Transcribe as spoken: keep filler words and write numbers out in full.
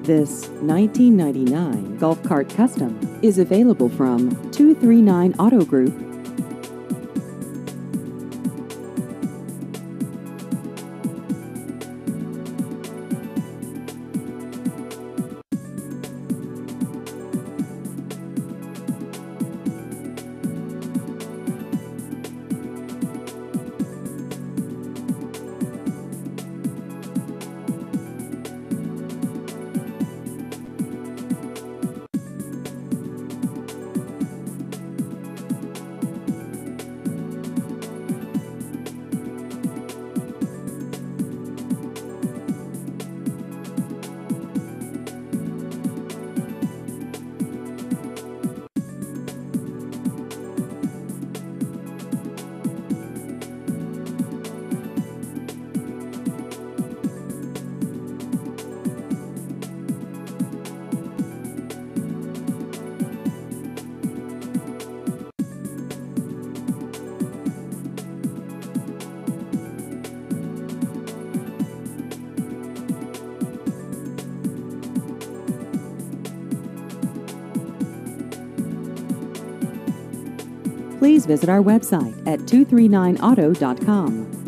This nineteen ninety-nine Golf Cart Custom is available from two three nine Auto Group. Please visit our website at two three nine auto dot com.